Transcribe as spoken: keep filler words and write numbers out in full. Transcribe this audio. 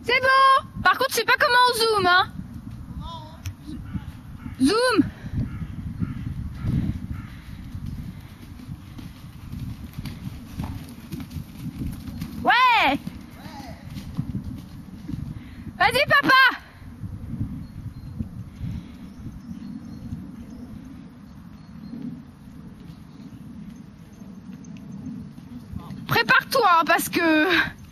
C'est bon. Par contre, je sais pas comment on zoome, hein. Zoom. Ouais. Vas-y, papa. Prépare-toi, hein, parce que...